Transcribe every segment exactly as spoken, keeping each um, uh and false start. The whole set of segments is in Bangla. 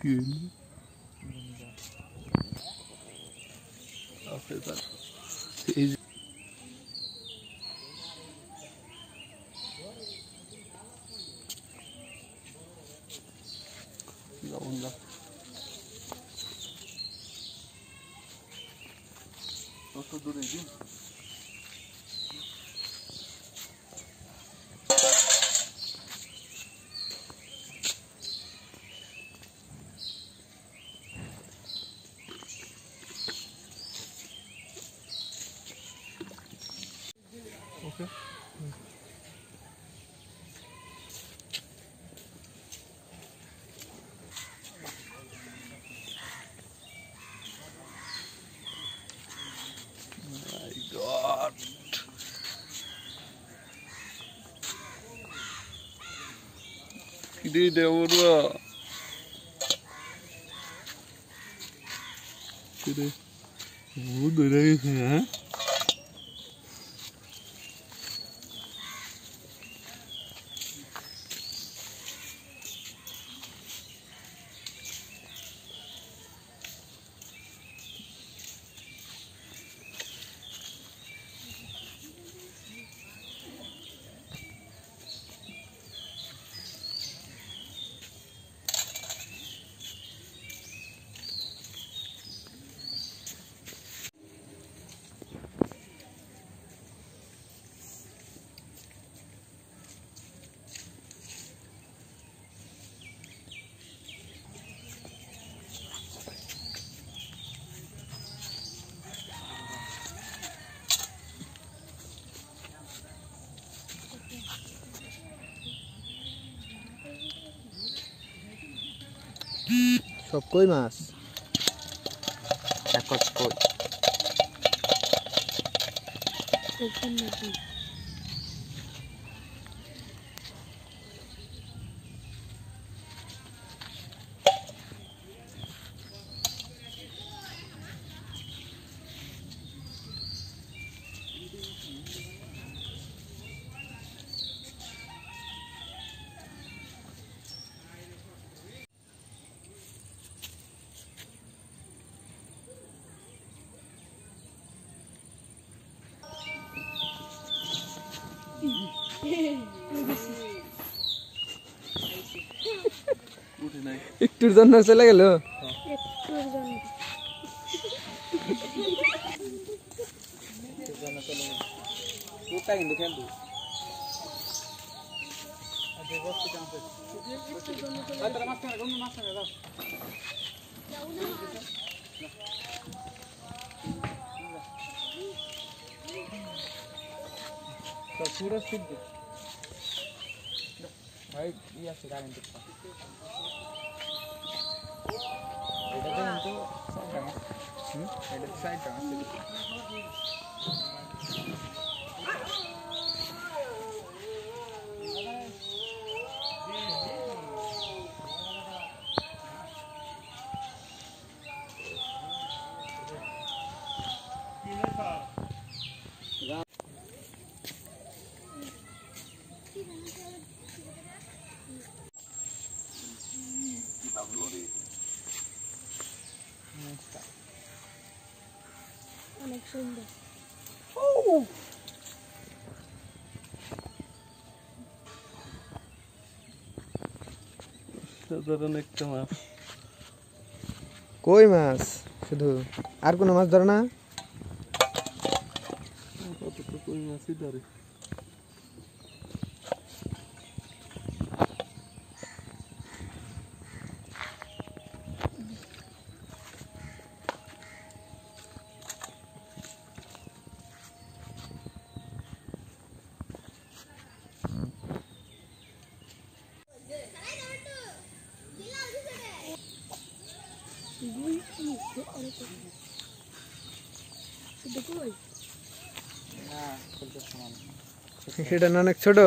কি আফ্রিকার এই onda কত দূরে দিন ওকে Kiri dewa Kiri Oh, dura ini ya সব কই মাছ একত কই একটুর জন্য চলে গেল পুরো সিদ্ধ ভাই ই আছে কারেন্ট এটা তো হুম এটা সাইডটা আছে অনেক সুন্দর সাধারণ একটা মাছ কই মাছ শুধু আর কোনো মাছ ধরে না কতটুকু কই মাছই ধরে সেটা অনেক ছোট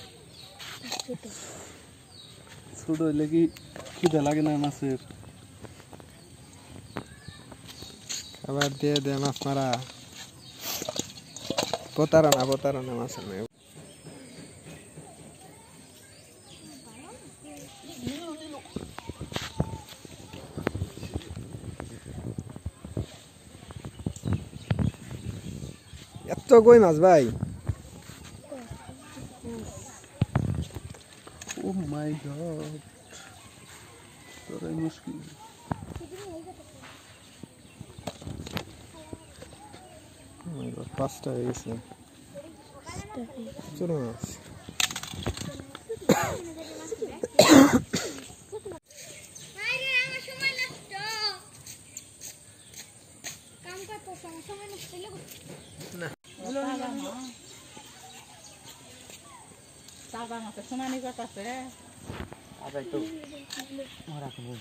ছোট হইলে কি খিদে লাগে না মাছের খাবার দিয়ে দে মাছ মারা প্রতারণা প্রতারণা মাছের নেই তো কই মাছ ভাই ও মাই গড তোরাই মুশকিল পাঁচটা হয়ে গেছে ছোট মাছ সোনানি করতেছে আবার একটু মারা কমু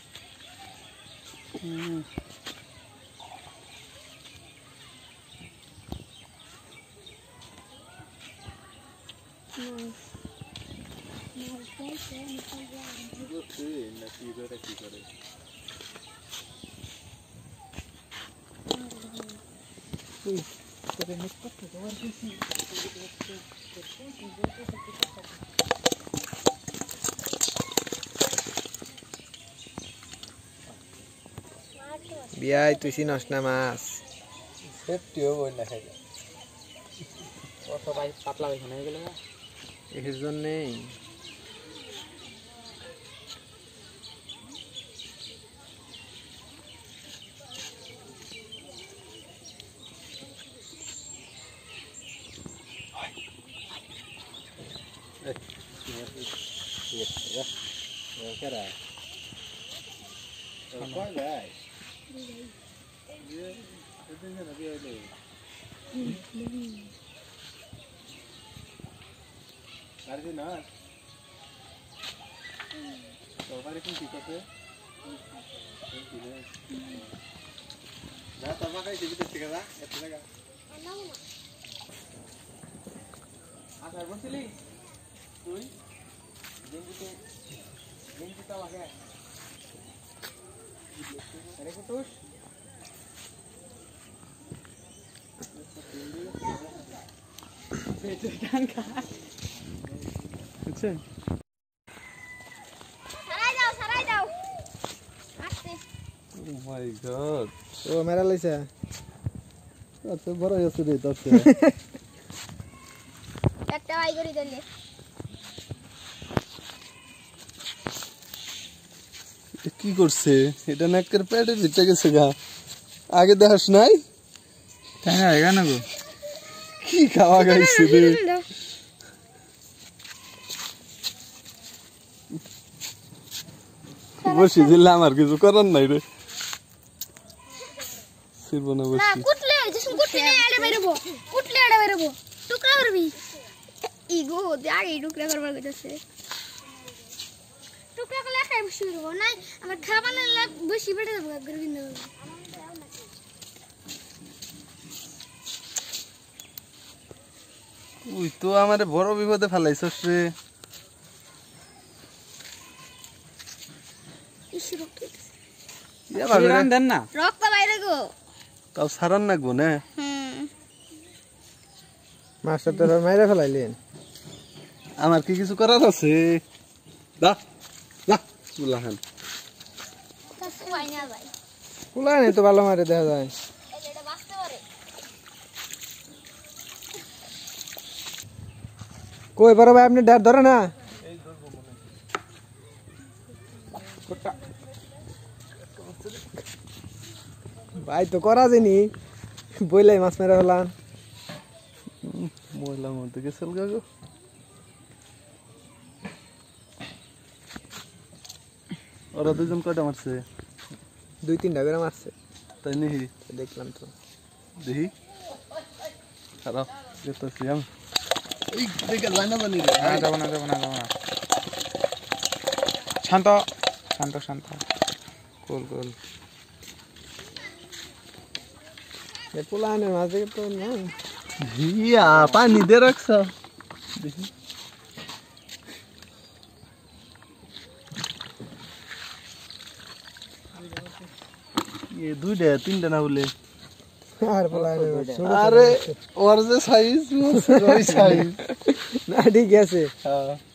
বিয়াই তুই চিনস না মাছ সেফটিও বই না খাই কত ভাই পাতলা হয়ে গেল এর জন্যেই আসার বলছিলি তুই গেঞ্জিতে গেঞ্জিটা লাগে আরে কুটুস পেটে গান খা বুঝছেন সারাই দাও সারাই দাও আস্তে ও মাই গড ও মেরা লইছে আচ্ছা বড় আছে রে তাতে একটা বাই করে দিলে কি করছে এটা নাকের পেটের ভিতরে গেছে গা আগে দেখাস নাই তাই না এগা না গো কি খাওয়া গাইছে রে বসি দিলাম আর কিছু করার নাই রে সিরব না না বসি কুটলে যখন কুটলে এড়ে বেরবো কুটলে এড়ে বেরবো টুকরা করবি ইগো আগে টুকরা করবার কইতাছে টুকরা করলে খাই বসি করবো নাই আমার খাবার না বসি বেড়ে দেবো একবার কিন্তু তুই তো আমারে বড় বিপদে ফেলাইছস রে ইসি রক্ত ইয়া ভাবে রে। দেন না রক্ত বাইরে গো তাও সারান নাকবো না হুম মাছটা তোর মাইরা ফেলাইলেন আমার কি কিছু করার আছে দা দা বুলাহান তা সবাই না ভাই কুলা নেই তো ভালো মারে দেখা যায় এটা বাঁচতে পারে কই বড় ভাই আপনি ডর ধরে না ভাই তো করা যায়নি বইলাই মাছ মেরা ফেলান মহিলার মধ্যে গেছিল গো ওরা দুজন কয়টা মারছে দুই তিনটা করে মারছে তাই নাকি দেখলাম তো দেখি খারাপ যেতেছি আমি এই দেখে লাইনা বানি রে না যাবো না যাবো না যাবো না শান্ত শান্ত শান্ত কুল কুল কুলানের মাছ দেখে তো না ইয়া পানি দে রাখছ দেখি এ দুইটা তিনটা না বলে আর কুলানের মাছ আরে ওর যে সাইজ ওই সাইজ না ঠিক আছে হ্যাঁ